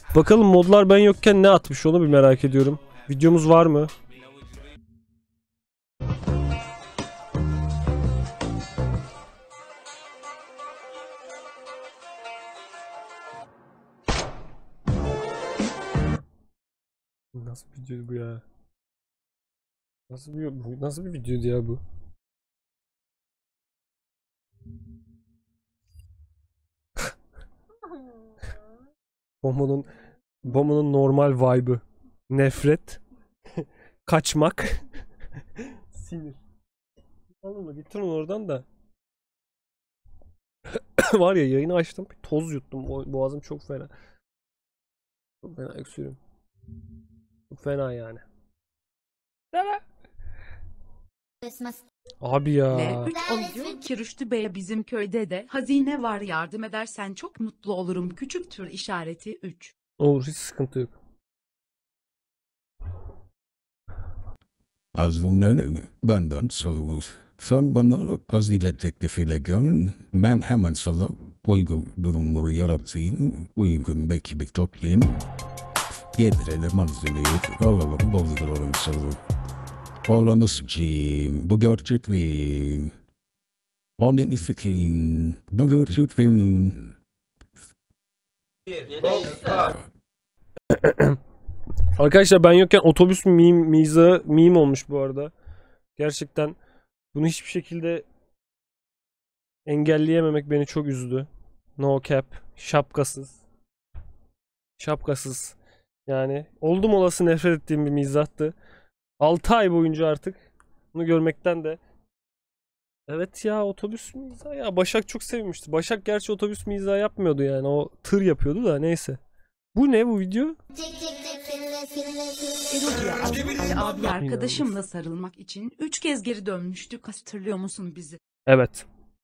Bakalım modlar ben yokken ne atmış onu bir merak ediyorum. Videomuz var mı? Nasıl bir video bu ya? Nasıl bir videoydu ya bu? Bombanın normal vibe'ı. Nefret. Kaçmak. Sinir. Alın mı? Getirin oradan da. Var ya yayını açtım. Toz yuttum. Boğazım çok fena. Çok fena öksürüyorum. Çok fena yani. Abi ya. L3 diyor ki Rüştü Bey bizim köyde de hazine var yardım edersen çok mutlu olurum. Küçük tür işareti 3. Olur hiç sıkıntı yok. Hazine benden sorulur. Sen bana hazine teklifiyle gel. Ben hemen sana uygun durumları yaratayım. Uygun ekibi toplayayım. Getirelim malzemeyi. Alalım dolduralım sana. Olanı sıçayım. Bu gerçek mi? Onun fikrin. Bu gerçek mi? Arkadaşlar ben yokken otobüs meme olmuş bu arada. Gerçekten bunu hiçbir şekilde engelleyememek beni çok üzdü. No cap. Şapkasız. Şapkasız. Yani oldum olası nefret ettiğim bir mizahtı. 6 ay boyunca artık bunu görmekten de evet ya otobüs mizahı ya Başak çok sevmişti. Başak gerçi otobüs mizahı yapmıyordu yani o tır yapıyordu da neyse. Bu ne bu video? Abi arkadaşımla sarılmak için 3 kez geri dönmüştük. Hatırlıyor musun bizi? Evet.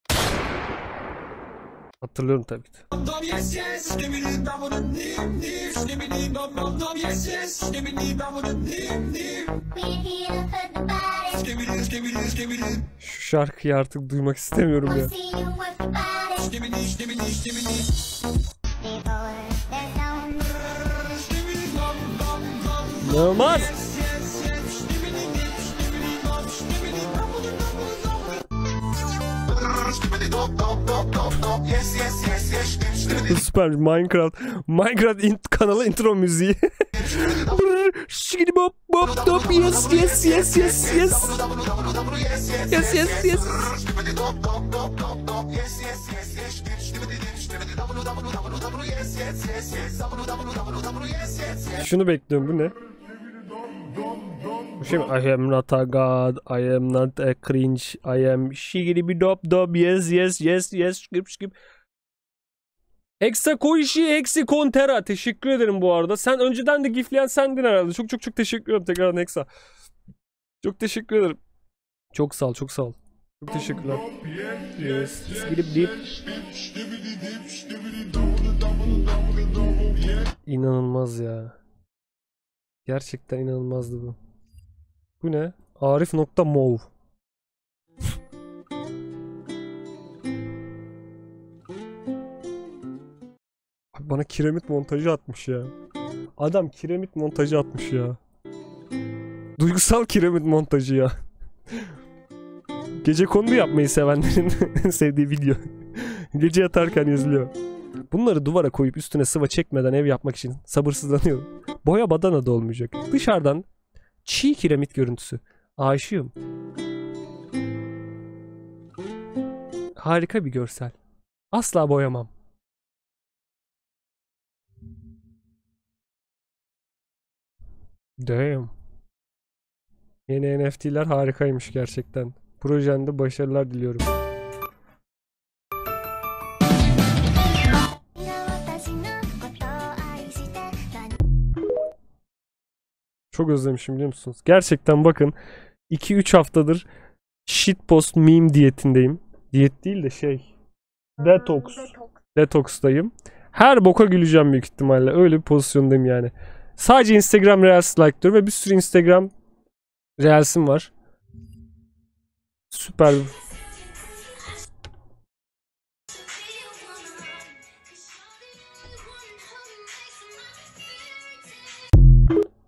Hatırlıyorum tabii ki. Şu şarkıyı artık duymak istemiyorum ya. İnanılmaz. Süper Minecraft kanalı intro müziği. Şigidi bop bop top yes yes yes yes yes. Yes yes yes. Şunu bekliyorum bu ne? Bu şey mi? I am not a god, I am not a cringe, I am shigiri dop dop yes yes yes yes skip. Hexakoishi Hexikontera teşekkür ederim bu arada. Sen önceden de gifleyen sendin herhalde. Çok teşekkür ederim tekrardan Hexa. Çok teşekkür ederim. Çok sağ ol. Çok teşekkürler. Yes. Skip dip. İnanılmaz ya. Gerçekten inanılmazdı bu. Bu ne? Arif.mov. Bana kiremit montajı atmış ya. Adam kiremit montajı atmış ya. Duygusal kiremit montajı ya. Gecekondu yapmayı sevenlerin sevdiği video. Gece yatarken yazılıyor. Bunları duvara koyup üstüne sıva çekmeden ev yapmak için sabırsızlanıyorum. Boya badana da olmayacak. Dışarıdan çiğ kiremit görüntüsü. Aşığım. Harika bir görsel. Asla boyamam. Damn. Yeni NFT'ler harikaymış gerçekten. Projende başarılar diliyorum. Çok özlemişim biliyor musunuz? Gerçekten bakın 2-3 haftadır shitpost meme diyetindeyim. Diyet değil de Detox'tayım. Her boka güleceğim büyük ihtimalle. Öyle bir pozisyondayım yani. Sadece Instagram Reels like'lıyorum ve bir sürü Instagram Reels'im var. Süper.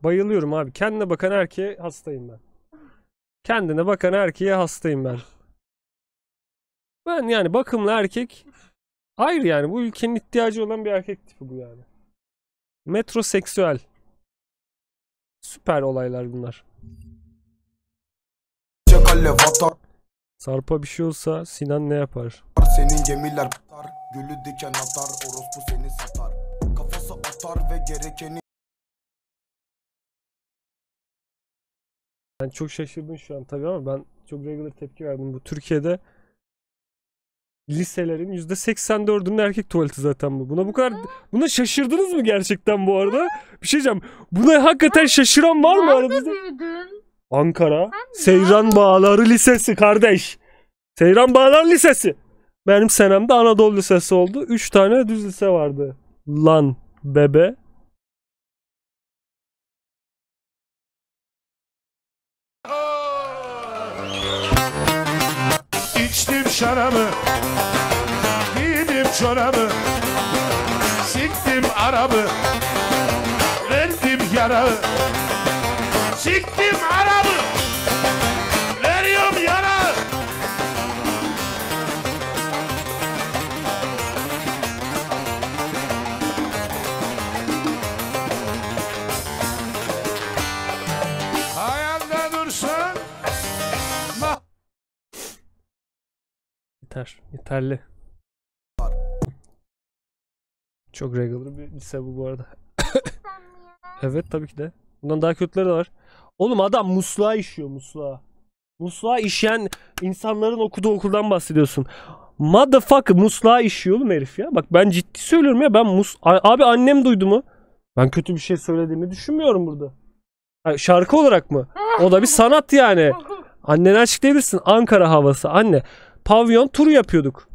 Bayılıyorum abi. Kendine bakan erkeğe hastayım ben. Kendine bakan erkeğe hastayım ben. Ben yani bakımlı erkek ayrı yani. Bu ülkenin ihtiyacı olan bir erkek tipi bu yani. Metroseksüel. Süper olaylar bunlar. Sarp'a bir şey olsa Sinan ne yapar? Senin gemiler batar, gülü diken atar, orospu seni satar. Kafası atar ve gerekeni. Ben çok şaşırdım şu an tabii ama ben çok regular tepki verdim. Bu Türkiye'de liselerin %84'ünün erkek tuvaleti zaten bu. Buna şaşırdınız mı gerçekten bu arada? Bir şey diyeceğim. Buna hakikaten şaşıran var mı aranızda? Büyüdün. Ankara Seyran Bağları Lisesi kardeş. Seyran Bağları Lisesi. Benim senemde Anadolu Lisesi oldu. 3 tane düz lise vardı. Lan bebe. İçtim şarabı, giydim çorabı, siktim arabı, verdim yarağı, siktim arabı, veriyorum yarağı. Hayalde dursun. Yeterli. Çok regular bir lise bu arada. Evet tabii ki de. Bundan daha kötüleri de var. Oğlum adam musluğa işiyor, musluğa. Musluğa işeyen insanların okuduğu okuldan bahsediyorsun. Motherfucker musluğa işiyor oğlum herif ya. Bak ben ciddi söylüyorum ya, abi annem duydu mu? Ben kötü bir şey söylediğimi düşünmüyorum burada. Şarkı olarak mı? O da bir sanat yani. Annene açıklayabilirsin. Ankara havası anne. Pavyon turu yapıyorduk.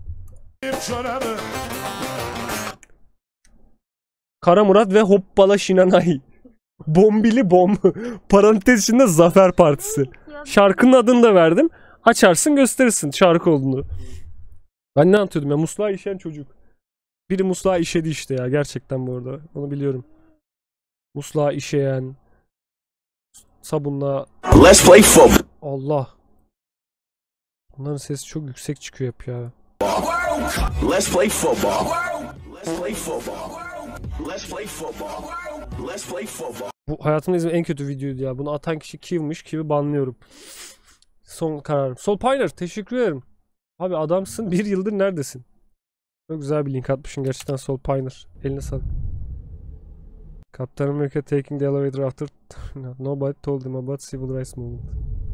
Kara Murat ve Hoppala Şinanay. Bombili Bom. Parantez içinde Zafer Partisi. Şarkının adını da verdim. Açarsın gösterirsin şarkı olduğunu. Ben ne anlatıyordum ya? Musluğa işeyen çocuk. Biri musluğa işedi işte ya. Gerçekten bu arada. Onu biliyorum. Musluğa işeyen. Sabunla. Let's play football. Allah. Bunların sesi çok yüksek çıkıyor hep ya. Let's play football. Let's play football. Let's play football. Let's play football. Bu hayatımda izlediğim en kötü videoydu ya. Bunu atan kişi Kiv'miş. Kiv'i banlıyorum. Son kararım. Sol Pioneer teşekkür ederim. Abi adamsın. 1 yıldır neredesin? Çok güzel bir link atmışsın gerçekten Sol Pioneer. Eline sağlık. Captain America taking the elevator after nobody told him about civil rights movement.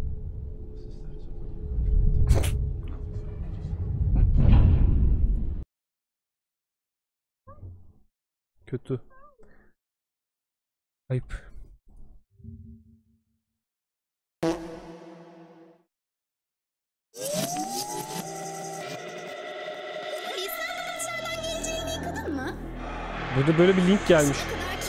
Kötü. Ayıp. Burada böyle bir link gelmiş.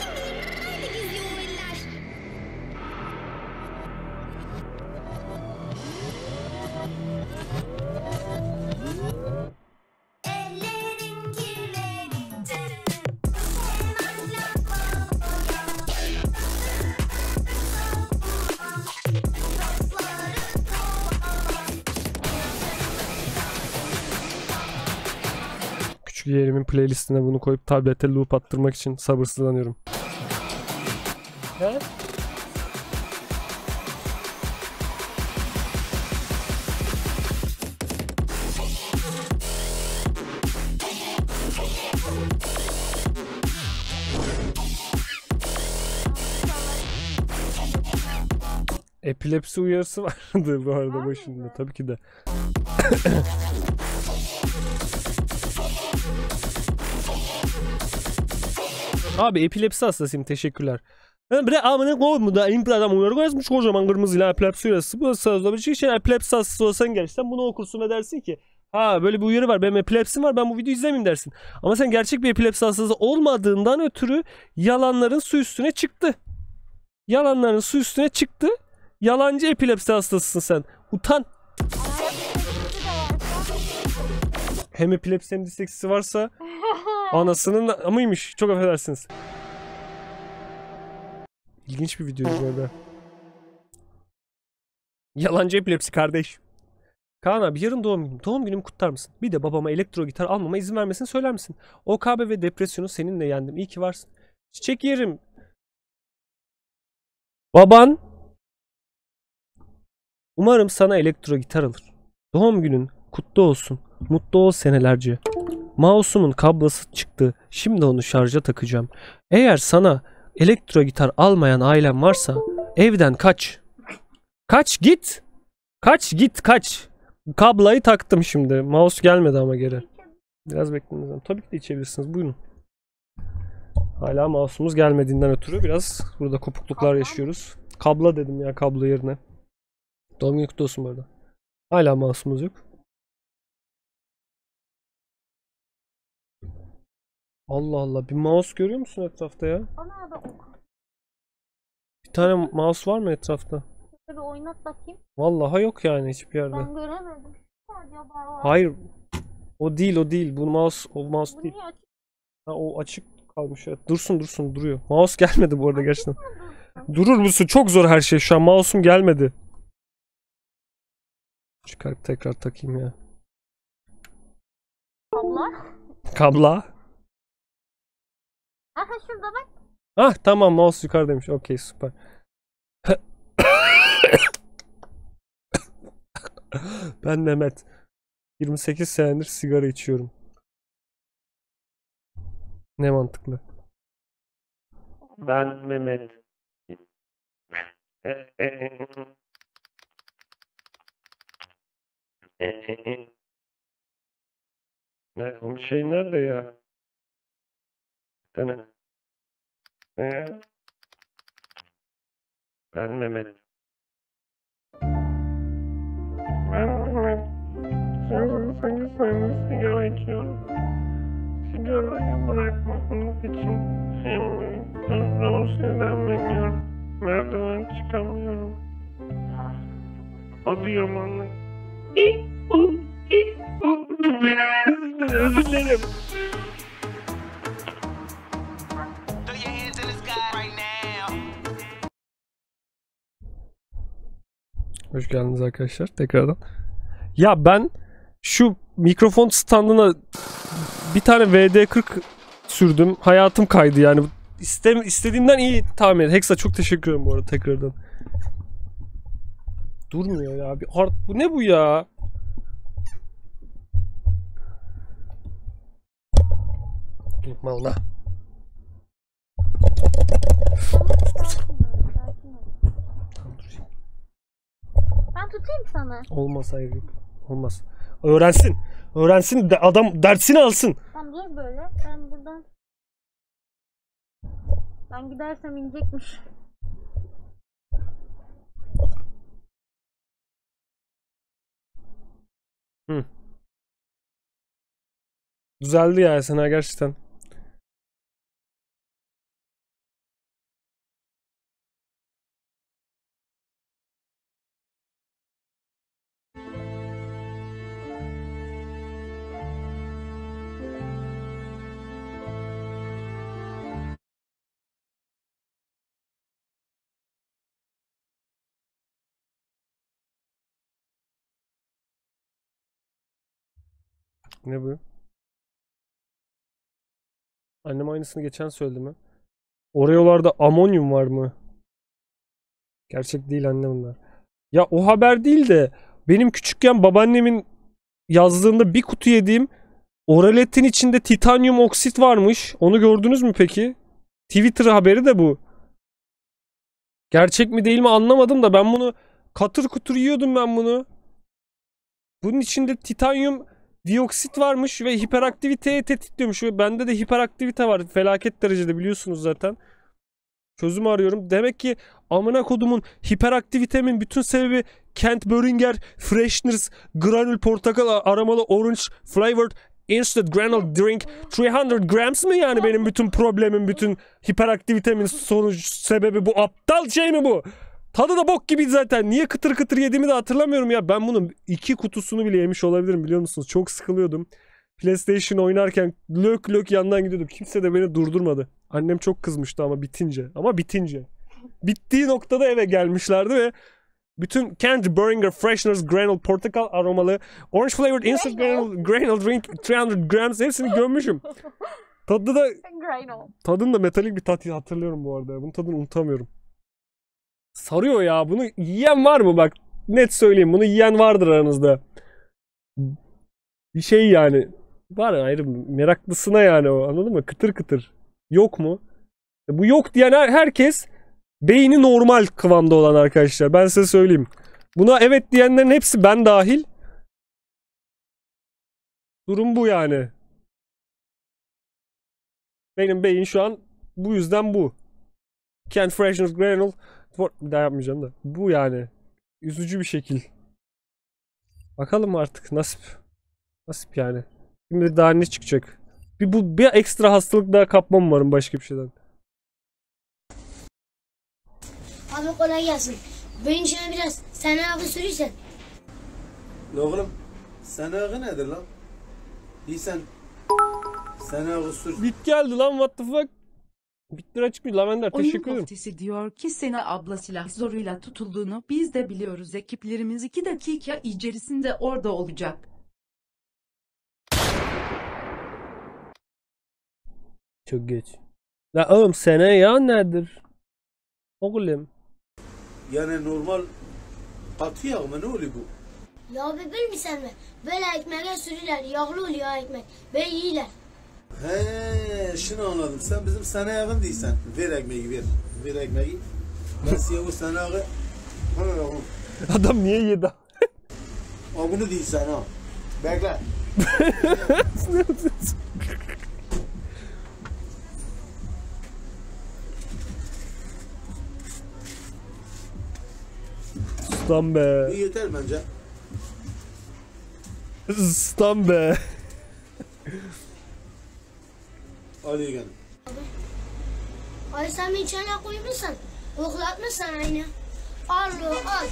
Küçük yeğenimin playlistine bunu koyup tablete loop attırmak için sabırsızlanıyorum. He? Epilepsi uyarısı vardı bu arada başında tabii ki de. Abi epilepsi hastasıyım teşekkürler. Bre amına koyayım da imparadan uyarı yazmış kocaman kırmızıyla epilepsi uyarısı. Bu sözde bir şey epilepsi hastası olsan gerçekten bunu okursun ve dersin ki ha böyle bir uyarı var benim epilepsim var ben bu videoyu izlemeyeyim dersin. Ama sen gerçek bir epilepsi hastası olmadığından ötürü yalanların su üstüne çıktı. Yalanların su üstüne çıktı. Yalancı epilepsi hastasısın sen. Utan. Hem epilepsi hem disleksisi varsa anasının amıymış. Çok affedersiniz. İlginç bir videoydu bu arada. Yalancı epilepsi kardeş. Kaan abi yarın doğum günüm. Doğum günümü kutlar mısın? Bir de babama elektro gitar almama izin vermesini söyler misin? OKB ve depresyonu seninle yendim. İyi ki varsın. Çiçek yerim. Baban umarım sana elektro gitar alır. Doğum günün kutlu olsun. Mutlu ol senelerce. Mouse'umun kablosu çıktı. Şimdi onu şarja takacağım. Eğer sana elektro gitar almayan ailen varsa evden kaç. Kaç git. Kaç git kaç. Kabloyu taktım şimdi. Mouse gelmedi ama geri. Biraz beklemeniz lazım. Tabii ki de içebilirsiniz. Buyurun. Hala mouse'umuz gelmediğinden ötürü biraz burada kopukluklar yaşıyoruz. Kablo dedim ya, kablo yerine. Doğum günü kutlu olsun bu arada. Hala mouse'umuz yok. Allah Allah. Bir mouse görüyor musun etrafta ya? Bana da oku. Bir tane mouse var mı etrafta? Bir oynat bakayım. Vallahi yok yani hiçbir yerde. Ben göremedim. Acaba var. Hayır. O değil, o değil. Bu mouse, o mouse Bu değil. niye açık Ha, o açık kalmış. Evet. Dursun duruyor. Mouse gelmedi bu arada gerçekten. dursun? Durur musun? Çok zor her şey şu an. Mouse'um gelmedi. Çıkarıp tekrar takayım ya. Abla. Kabla. Aha şurada bak. Ah tamam, mouse yukarıdaymış. Okey, süper. Ben Mehmet. 28 senedir sigara içiyorum. Ne mantıklı. Ben Mehmet. Ne, o şey nerede ya? Dene. Ben Mehmet. Ben sigara içiyorum. Sigarayı bırakmamız için Rusya'dan bekliyorum. Merdiven çıkamıyorum. Adıyamanlı. Özür dilerim. Throw your hands in the sky right now. Hoş geldiniz arkadaşlar tekrardan. Ya ben şu mikrofon standına bir tane VD40 sürdüm. Hayatım kaydı yani. İstediğimden iyi tahmin et. Hexa çok teşekkür ederim bu arada tekrardan. Durmuyor ya. Bu ne bu ya? Malına. Tamam, dur. Ben tutayım sana. Olmaz, hayır yok. Olmaz. Öğrensin. Öğrensin de adam dersini alsın. Tamam dur böyle. Ben buradan. Ben gidersem inecekmiş. Hı. Düzeldi ya Sena gerçekten. Ne bu? Annem aynısını geçen söyledi mi? Oreo'larda amonyum var mı? Gerçek değil anne bunlar. Ya o haber değil de benim küçükken babaannemin yazdığında bir kutu yediğim Oralett'in içinde titanyum oksit varmış. Onu gördünüz mü peki? Twitter haberi de bu. Gerçek mi değil mi anlamadım da ben bunu katır kutur yiyordum ben bunu. Bunun içinde titanyum dioksit varmış ve hiperaktiviteyi tetikliyormuş. Ve bende de hiperaktivite var. Felaket derecede biliyorsunuz zaten. Çözüm arıyorum. Demek ki amına kodumun hiperaktivitemin bütün sebebi Kent Böringer Freshners Granül Portakal Aromalı Orange Flavored Instant Granule Drink 300 grams mı yani benim bütün problemim, bütün hiperaktivitemin sonuç sebebi bu aptal şey mi bu? Tadı da bok gibi zaten. Niye kıtır kıtır yediğimi de hatırlamıyorum ya. Ben bunun 2 kutusunu bile yemiş olabilirim biliyor musunuz? Çok sıkılıyordum. PlayStation oynarken lök lök yandan gidiyordum. Kimse de beni durdurmadı. Annem çok kızmıştı ama bitince. Ama bitince. bittiği noktada eve gelmişlerdi ve bütün Candy Beringer Fresheners Granule Portakal aromalı Orange Flavored Instant Granule Drink 300 grams hepsini gömmüşüm. Tadında metalik bir tat hatırlıyorum bu arada. Bunun tadını unutamıyorum. Sarıyor ya. Bunu yiyen var mı? Bak net söyleyeyim. Bunu yiyen vardır aranızda. Bir şey yani. Var ayrı meraklısına yani o. Anladın mı? Kıtır kıtır. Yok mu? Bu yok diyen herkes beyni normal kıvamda olan arkadaşlar. Ben size söyleyeyim. Buna evet diyenlerin hepsi ben dahil. Durum bu yani. Benim beyin şu an bu yüzden bu. Candy Freshness Granule. Bir daha yapmayacağım da. Bu yani. Üzücü bir şekil. Bakalım artık nasip. Nasip yani. Şimdi daha ne çıkacak? Bir ekstra hastalık daha kapmam umarım başka bir şeyden. Abi kolay gelsin. Benim içine biraz sen ağı sürürsen. Oğlum sen ağı nedir lan? İyisen sen ağı sür. Bit geldi lan what the fuck? Bitler açık bir lavender Oyun teşekkür ederim. koftesi diyor ki Sena abla silah zoruyla tutulduğunu biz de biliyoruz. Ekiplerimiz 2 dakika içerisinde orada olacak. Çok geç. La oğlum Sena ya nedir? Oğlum. Yani normal katı yağ mı ne oluyor bu? Ya abi bilmiyorsan mı? Böyle ekmeğe sürürler. Yağlı oluyor ekmek. Böyle yiyorlar. He, şunu anladım. Sen bizim sana yakın değilsen. Ver ekmeği ver. Ver ekmeği. Ben size o sana yağı. Adam niye yedi? O bunu değilsen ha. Bekle. Ustam be. Bu yeter bence. Ustam be. Al yiyen. Ay sen bir içine koymuşsan. Koklatmışsan aynı. Al al.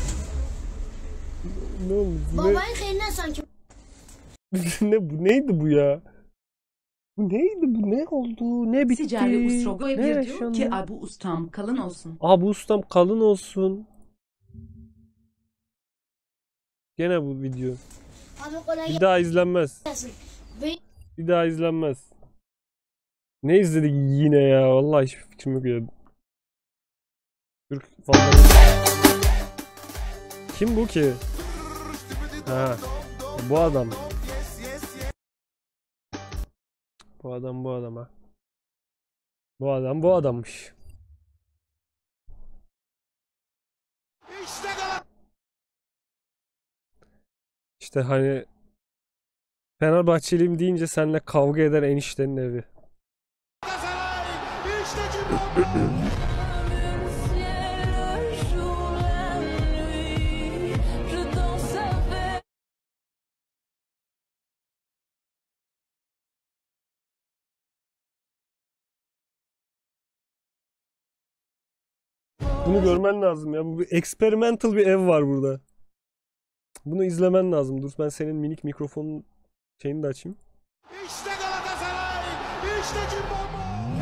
Ne oldu? Babayın eline sanki. Ne bu neydi bu ya? Bu neydi bu ne oldu? Ne bitti? Sicari Ustrogo'ya Ne bir diyor yaşandı? ki abi ustam kalın olsun. Abi ustam kalın olsun. Gene bu video. Abi kolay Bir daha izlenmez. gelsin. Benim Bir daha izlenmez. Ne izledik yine ya? Vallahi hiçbir fikrim yok ya. Türk falan. Kim bu ki? Ha. Bu adam. Bu adam ha. Bu adammış. İşte hani Fenerbahçeliyim deyince seninle kavga eder eniştenin evi. Bunu görmen lazım ya. Bu bir experimental bir ev var burada. Bunu izlemen lazım. Dur ben senin minik mikrofonun şeyini de açayım. İşte Galatasaray. İşte Cimbombo.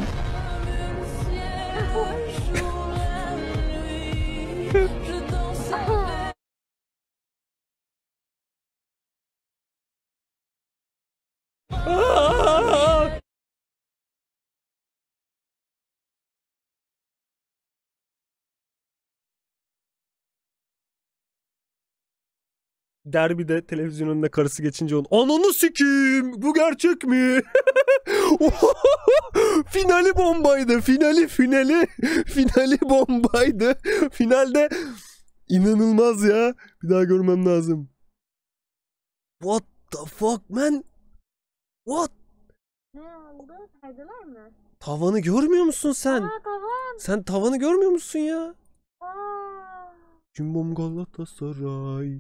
Derbide televizyon önünde karısı geçince onun ananı sikeyim bu gerçek mi? Finali bombaydı. Finali bombaydı. Finalde inanılmaz ya. Bir daha görmem lazım. What the fuck man? What? Ne oldu? Perdeler mi? Tavanı görmüyor musun sen? Aa tavan. Sen tavanı görmüyor musun ya? Aa. Cimbom Galatasaray.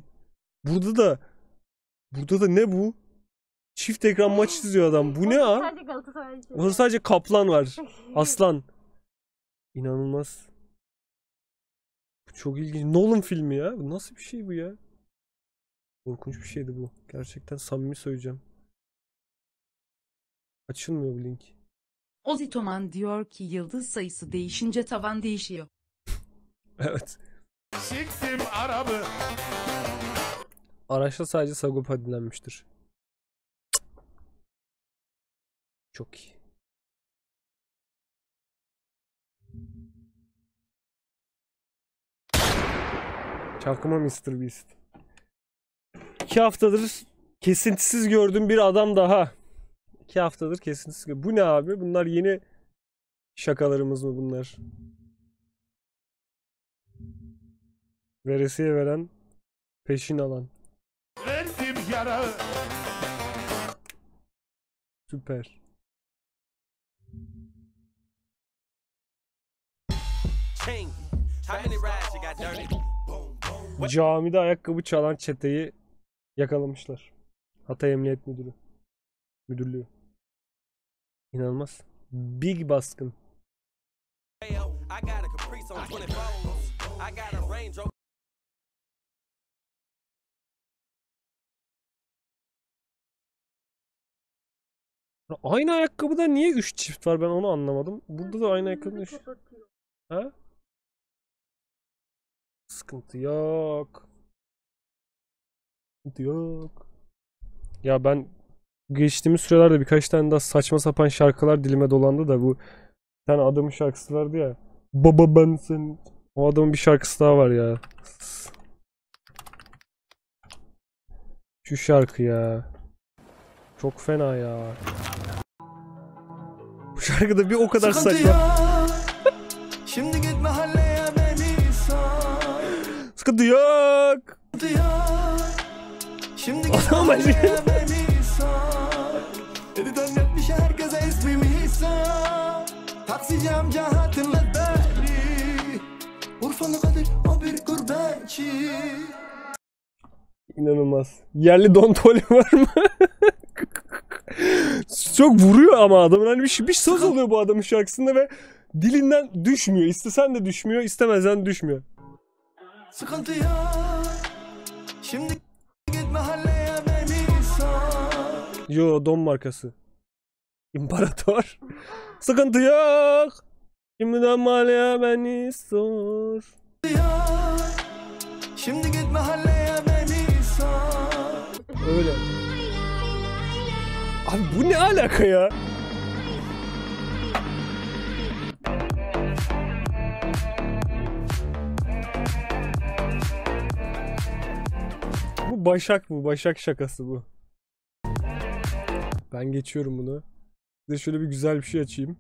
Burada da ne bu? Çift ekran maç izliyor adam. Bu ne ha? Sadece Galatasaray için. Orada sadece kaplan var. Aslan. İnanılmaz. Bu çok ilginç. Nolan filmi ya. Bu nasıl bir şey bu ya? Korkunç bir şeydi bu. Gerçekten samimi söyleyeceğim. Açılmıyor bu link. Ozitoman diyor ki yıldız sayısı değişince tavan değişiyor. Evet. Siktim arabı. Araçta sadece Sagopa dinlenmiştir. Çok iyi. Çakma Mr. Beast. 2 haftadır kesintisiz gördüğüm bir adam daha. 2 haftadır kesintisiz. Bu ne abi? Bunlar yeni şakalarımız mı bunlar? Veresiye veren, peşin alan. Verdim yarağı. Süper. Camide ayakkabı çalan çeteyi yakalamışlar. Hatay Emniyet Müdürlüğü. İnanılmaz. Big baskın. Aynı ayakkabıda niye 3 çift var, ben onu anlamadım. Burada da aynı ayakkabıda 3. Ha? Sıkıntı yok. Sıkıntı yok. Ya ben geçtiğimiz sürelerde birkaç tane daha saçma sapan şarkılar dilime dolandı da, bu bir tane adamın şarkısı vardı ya. Baba ben sen. O adamın bir şarkısı daha var ya. Şu şarkı ya. Çok fena ya. Bu şarkıda bir o kadar saçma. Şimdi git mahalleye beni sor. Sıkıntı yok. Şimdi git mahalleye beni sor. Ediden netmiş herkese ismimi sor. Taksici amca hatırlat beni. Urfalı Kadir o bir gurbetçi. İnanılmaz. Yerli Don Tole var mı? Çok vuruyor ama adamın, hani bir söz oluyor bu adamın şarkısında ve dilinden düşmüyor. İstesen de düşmüyor, istemezsen de düşmüyor. Sıkıntı yok. Şimdi git mahalleye beni sor. Yo, Don markası. İmparator. Sıkıntı yok. Şimdiden mahalleye beni sor. Şimdi git mahalleye beni sor. Öyle. Abi bu ne alaka ya? Bu Başak mı? Başak şakası bu. Ben geçiyorum bunu. Size şöyle bir güzel bir şey açayım.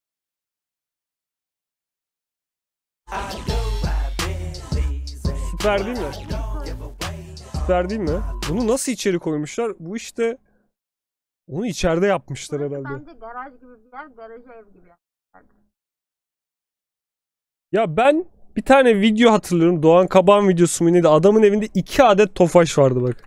Süper değil mi? Süper değil mi? Bunu nasıl içeri koymuşlar? Bu işte onu içeride yapmışlar herhalde. Bence garaj gibi bir yer, garaj ev gibi yer. Ya ben bir tane video hatırlıyorum. Doğan Kabağ'ın videosu mu neydi? Adamın evinde 2 adet Tofaş vardı bak.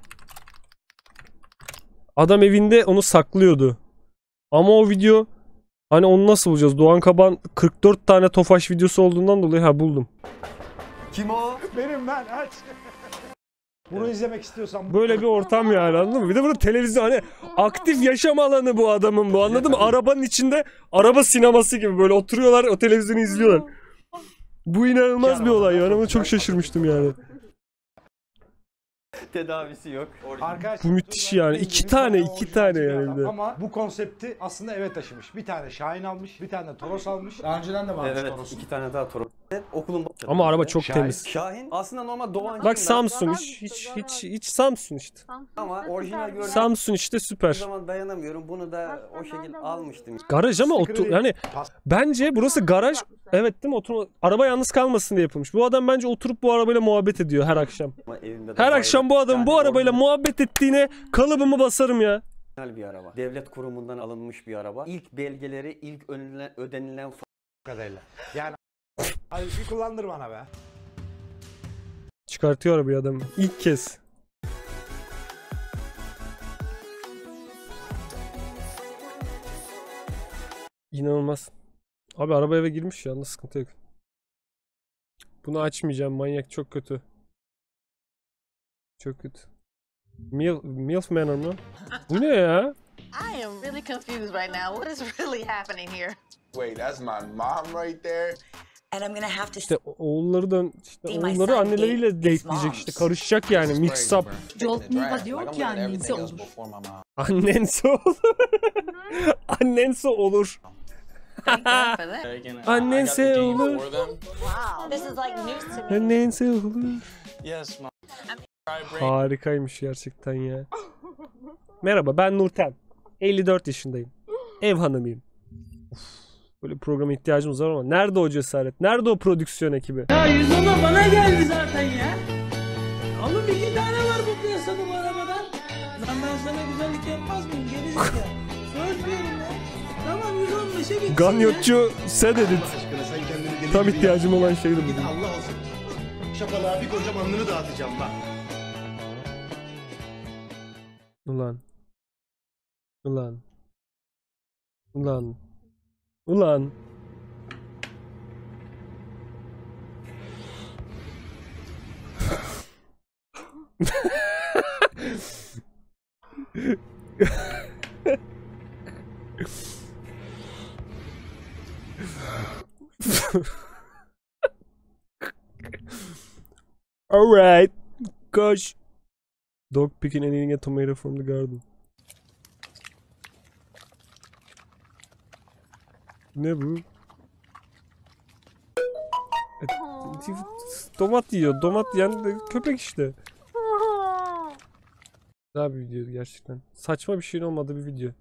Adam evinde onu saklıyordu. Ama o video, hani onu nasıl bulacağız? Doğan Kabağ'ın 44 tane Tofaş videosu olduğundan dolayı buldum. Kim o? Benim ben aç. Bunu izlemek istiyorsan Böyle bir ortam yani, anladın mı? Bir de burada televizyon, hani aktif yaşam alanı bu adamın, bu, anladın mı? Arabanın içinde araba sineması gibi böyle oturuyorlar, o televizyonu izliyorlar. Bu inanılmaz bir olay yani, ama çok şaşırmıştım yani. Tedavisi yok. Bu müthiş yani. 2 tane yani bir de. Ama bu konsepti aslında eve taşımış. Bir tane Şahin almış, bir tane Toros almış. Daha önceden de varmış Toros. 2 tane daha Toros. Okulun Ama araba çok temiz. Şahin aslında normal Doğancı. Bak Samsun, hiç Samsun işte. Ama orijinal gördüğüm Samsun işte, süper. zaman dayanamıyorum. Bunu da o şekilde almıştım. Garaj ama yani bence burası garaj. Evet değil mi? Araba yalnız kalmasın diye yapılmış. Bu adam bence oturup bu arabayla muhabbet ediyor her akşam. Her akşam bu adamın bu arabayla muhabbet ettiğine kalıbımı basarım ya. Bir araba. Devlet kurumundan alınmış bir araba. İlk belgeleri, ilk ödenilen kadarıyla. Yani hadi bir kullandır bana be. Çıkartıyor arabayı adam ilk kez. İnanılmaz. Abi araba eve girmiş ya, sıkıntı yok. Bunu açmayacağım, manyak, çok kötü. Çok kötü. Milf Manor mı? Bu ne ya? I am really confused right now. What is really happening here? Wait, that's my mom right there. İşte oğulları da oğulları anneleriyle date'leyecek işte karışacak yani mix up. Jolt Nova diyor ki annense olur. Annense olur. Annense olur. Annense olur. Annense olur. Harikaymış gerçekten ya. Merhaba ben Nurten. 54 yaşındayım. Ev hanımıyım. Of, böyle programa ihtiyacımız var ama nerede o cesaret? Nerede o prodüksiyon ekibi? Ya 110 bana geldi zaten ya. Oğlum 2 tane var bu piyasada bu arabadan. Lan ben sana güzellik yapmaz mıyım? Gelecek ya. Söz veriyorum ya. Tamam 115'e gitsin Ganyotçu sen dedin. Tam ihtiyacım olan şeydi bu. Allah olsun. Şapalığa bir koca mandını dağıtacağım bak. Ulan. Ulan. Ulan. Ulan. All right. Gosh. Dog picking and eating a tomato from the garden. Ne bu? Domat yiyor. Domat yiyen köpek işte. Güzel bir video gerçekten. Saçma bir şeyin olmadığı bir video.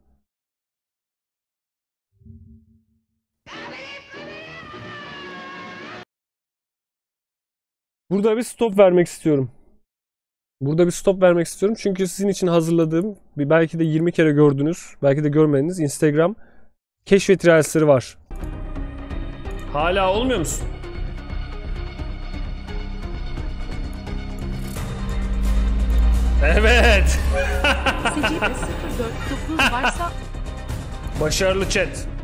Burada bir stop vermek istiyorum. Burada bir stop vermek istiyorum. Çünkü sizin için hazırladığım, belki de 20 kere gördünüz, belki de görmediniz Instagram keşfet reelsleri var. Hala olmuyor musun? Evet. Secde 049 varsa Başarılı chat.